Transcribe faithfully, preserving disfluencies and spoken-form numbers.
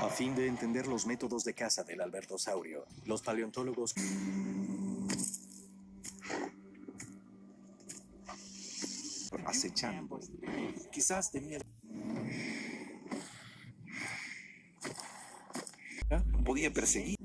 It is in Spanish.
A fin de entender los métodos de caza del albertosaurio, los paleontólogos acechando. Quizás tenía... podía perseguir.